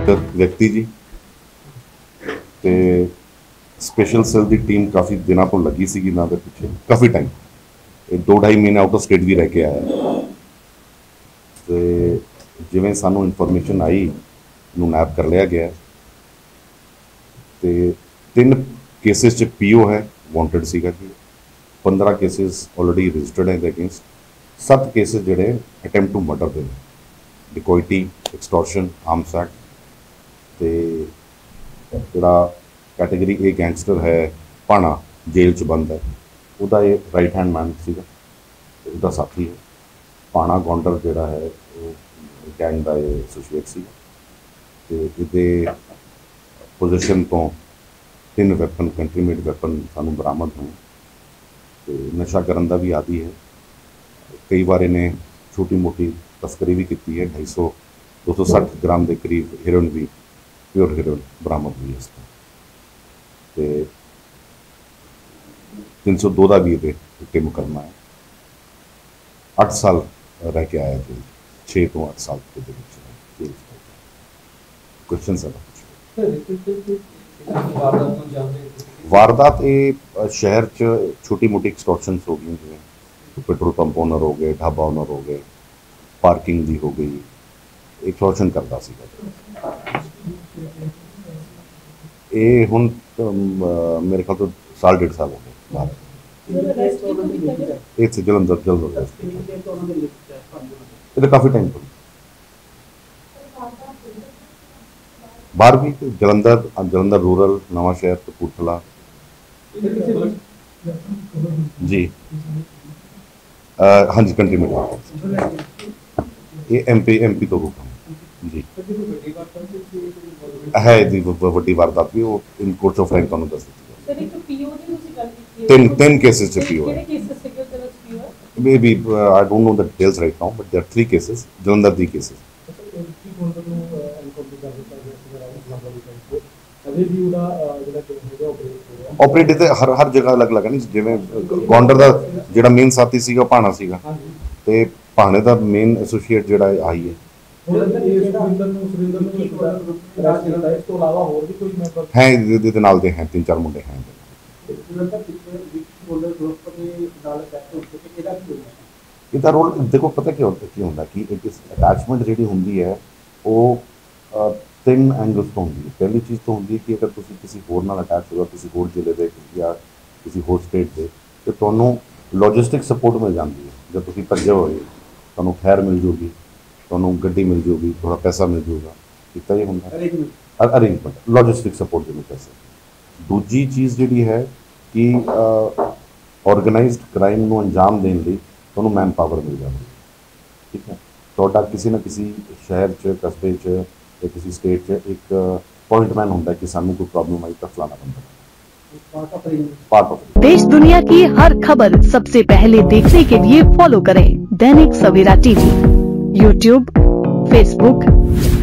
Inspector व्यक्ति जी ते special cell की टीम काफ़ी दिनों तो लगी सी ना दे पिछे काफ़ी टाइम 2-2.5 महीने आउट ऑफ स्टेट भी रह के आया तो जिवें सानू इन्फॉर्मेशन आई इनू नैप कर लिया गया तो 3 केसिस च पीओ है वांटेड सीगा जी 15 केसिस ऑलरेडी रजिस्टर्ड है अगेंस्ट 7 केसिस जोड़े अटैम्प्ट टू मर्डर के डिकॉइटी एक्सटॉर्शन आर्म्स एक्ट तो जोड़ा कैटेगरी ए गैंगस्टर है भाणा जेल च बंद है वह ये राइट हैंड मैन सीगा उसका साथी है भाणा गौंडर जोड़ा है गैंग का एसोसीएट सी ये पोजिशन तो 3 वैपन कंट्री मेड वैपन सानू बरामद होए तो नशा करन दा भी आदि है कई बार इन्हें छोटी मोटी तस्करी भी की है 260 ग्राम के करीब हिरोइन भी प्योर हिरोइन बरामद हुई है तो 302 का भी ये उत्ते मुकदमा है 8 साल रह के आया जेल 6 तो 8 साल के जेल क्वेश्चन है वारदात ये शहर च छोटी मोटी एक्सटॉर्शन हो गई जिवें पेट्रोल पंप ओनर हो गए ढाबा ओनर हो गए पार्किंग भी हो गई एक्सटॉर्शन करता सीगा ये हुण मेरे ख्याल तो 1.5 साल हो गए ये जलंधर ये काफ़ी टाइम तो बाहर भी जलंधर रूरल नवा शहर कपूरथला जी हाँ जी कंट्री में ये एमपी तो रूप जी है वड्डी वारदात भी वो इन कोर्ट्स ऑफ रैंक तुहानूं दस दी 3 केसेस च पीओ है may be I don't know the details right now but there are 3 cases Jalandhar दी केसेस ऑपरेट तो हर जगह अलग अलग है नहीं जिवें गौंडर का जो मेन साथी सीगा भाणा सीगा ते भाणे का मेन एसोसीएट जोड़ा आई है नाल दे हैं 3-4 मुंडे हैं इसका रोल देखो पता क्या होता कि एक अटैचमेंट जी होंगी है वो 3 एंगल्स तो होंगी पहली चीज़ तो होंगी कि अगर तुम किसी होर नाल अटैच हो किसी होर जिले के या किसी होर स्टेट के तो तुहानूं लॉजिस्टिक सपोर्ट मिल जाती है जब तुम भजे होए तुहानूं खैर मिल जूगी तुहानूं गड्डी मिल जूगी थोड़ा पैसा मिल जूगा इतना ही होंगे अरेंजमेंट लॉजिस्टिक सपोर्ट जिन्हें पैसे दूजी चीज़ जी है कि ऑर्गेनाइज्ड क्राइम नूं अंजाम देने लई तुहानूं मैन पावर मिल जाती है ठीक है तुहाडा किसी न किसी शहर च कस्बे च या किसी स्टेट च एक पॉइंट मैन होंदा कि सानूं कोई प्रॉब्लम आई तो फलाना बंदा पार्ट ऑफ देश दुनिया की हर खबर सबसे पहले देखने के लिए फॉलो करें Dainik Savera TV YouTube Facebook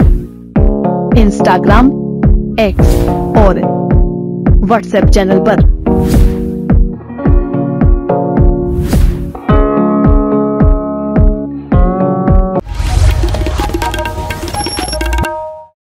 Instagram X और व्हाट्सएप चैनल पर।